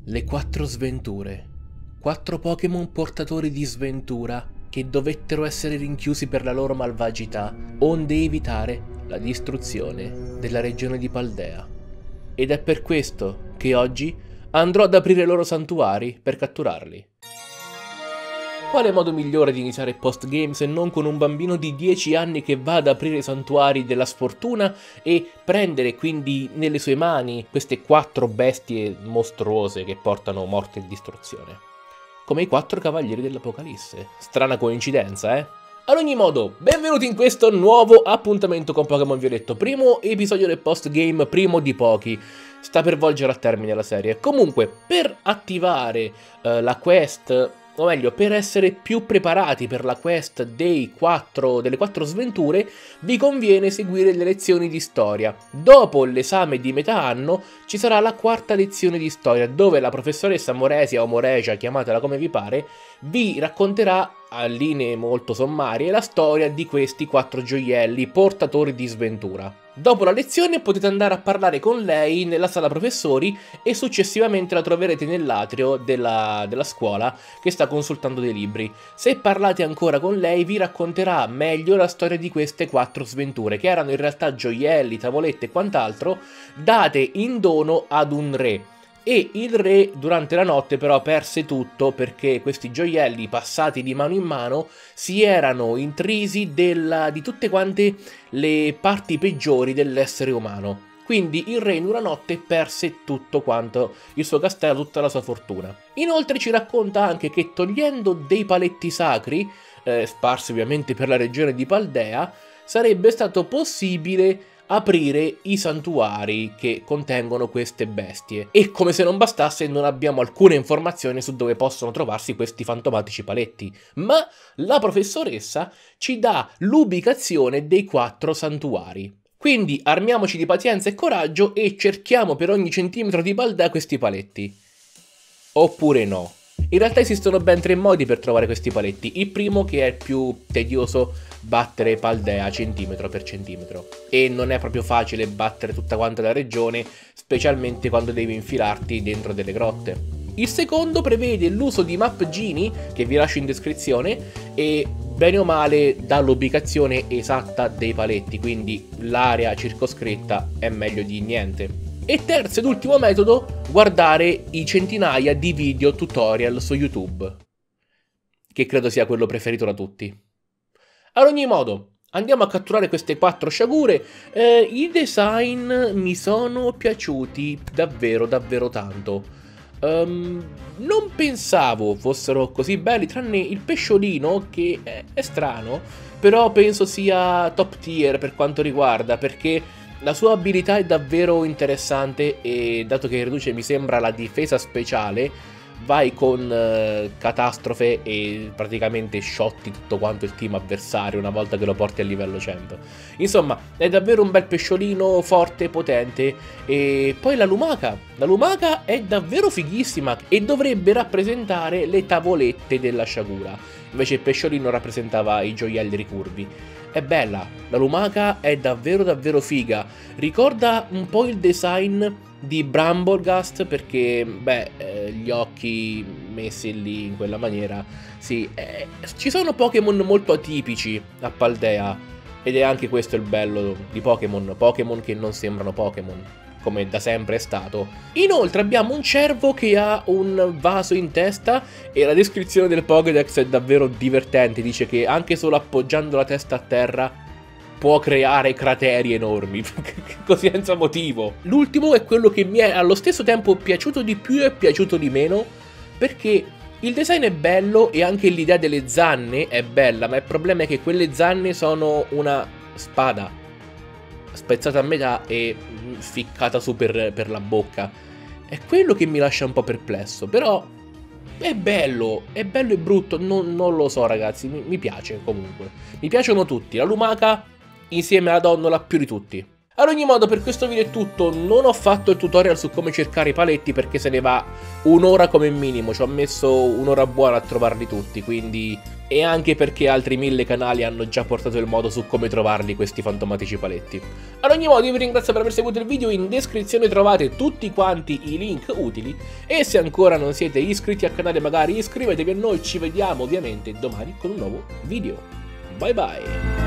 Le 4 sventure. 4 Pokémon portatori di sventura che dovettero essere rinchiusi per la loro malvagità, onde evitare la distruzione della regione di Paldea. Ed è per questo che oggi andrò ad aprire i loro santuari per catturarli. Quale modo migliore di iniziare postgame se non con un bambino di 10 anni che va ad aprire i santuari della sfortuna e prendere quindi nelle sue mani queste 4 bestie mostruose che portano morte e distruzione? Come i 4 cavalieri dell'Apocalisse. Strana coincidenza, eh? Ad ogni modo, benvenuti in questo nuovo appuntamento con Pokémon Violetto. Primo episodio del postgame, primo di pochi. Sta per volgere a termine la serie. Comunque, per attivare la quest, o meglio, per essere più preparati per la quest delle 4 sventure, vi conviene seguire le lezioni di storia. Dopo l'esame di metà anno ci sarà la 4ª lezione di storia, dove la professoressa Moresia o Moresia, chiamatela come vi pare, vi racconterà a linee molto sommarie la storia di questi 4 gioielli portatori di sventura. Dopo la lezione potete andare a parlare con lei nella sala professori e successivamente la troverete nell'atrio della scuola che sta consultando dei libri. Se parlate ancora con lei vi racconterà meglio la storia di queste 4 sventure, che erano in realtà gioielli, tavolette e quant'altro date in dono ad un re. E il re durante la notte però perse tutto perché questi gioielli passati di mano in mano si erano intrisi di tutte quante le parti peggiori dell'essere umano. Quindi il re in una notte perse tutto quanto, il suo castello, tutta la sua fortuna. Inoltre ci racconta anche che togliendo dei paletti sacri, sparsi ovviamente per la regione di Paldea, sarebbe stato possibile aprire i santuari che contengono queste bestie. E come se non bastasse, non abbiamo alcune informazioni su dove possono trovarsi questi fantomatici paletti, ma la professoressa ci dà l'ubicazione dei 4 santuari. Quindi armiamoci di pazienza e coraggio e cerchiamo per ogni centimetro di Paldea questi paletti. Oppure no. In realtà esistono ben 3 modi per trovare questi paletti. Il primo, che è più tedioso, battere Paldea centimetro per centimetro, e non è proprio facile battere tutta quanta la regione, specialmente quando devi infilarti dentro delle grotte. Il secondo prevede l'uso di Map Genie, che vi lascio in descrizione, e bene o male dà l'ubicazione esatta dei paletti, quindi l'area circoscritta è meglio di niente. E terzo ed ultimo metodo, guardare i centinaia di video tutorial su YouTube, che credo sia quello preferito da tutti. Ad ogni modo, andiamo a catturare queste 4 sciagure. I design mi sono piaciuti davvero tanto. Non pensavo fossero così belli, tranne il pesciolino, che è strano, però penso sia top tier per quanto riguarda, perché la sua abilità è davvero interessante e dato che riduce, mi sembra, la difesa speciale, vai con catastrofe e praticamente shotti tutto quanto il team avversario una volta che lo porti a livello 100. Insomma, è davvero un bel pesciolino forte e potente. E poi la lumaca è davvero fighissima e dovrebbe rappresentare le tavolette della sciagura, invece il pesciolino rappresentava i gioielli ricurvi. È bella, la lumaca è davvero figa, ricorda un po' il design di Bramblegast, perché gli occhi messi lì in quella maniera, sì, ci sono Pokémon molto atipici a Paldea, ed è anche questo il bello di Pokémon che non sembrano Pokémon, come da sempre è stato. Inoltre abbiamo un cervo che ha un vaso in testa e la descrizione del Pokédex è davvero divertente, dice che anche solo appoggiando la testa a terra può creare crateri enormi, così senza motivo. L'ultimo è quello che mi è allo stesso tempo piaciuto di più e piaciuto di meno, perché il design è bello e anche l'idea delle zanne è bella, ma il problema è che quelle zanne sono una spada spezzata a metà e ficcata su per la bocca. È quello che mi lascia un po' perplesso, però è bello e brutto, non lo so ragazzi, mi piace comunque. Mi piacciono tutti, la lumaca insieme alla donnola più di tutti. Ad ogni modo, per questo video è tutto. Non ho fatto il tutorial su come cercare i paletti perché se ne va un'ora come minimo. Ci ho messo un'ora buona a trovarli tutti, quindi... E anche perché altri 1000 canali hanno già portato il modo su come trovarli questi fantomatici paletti. Ad ogni modo, io vi ringrazio per aver seguito il video. In descrizione trovate tutti quanti i link utili. E se ancora non siete iscritti al canale, magari iscrivetevi a noi. Ci vediamo ovviamente domani con un nuovo video. Bye bye!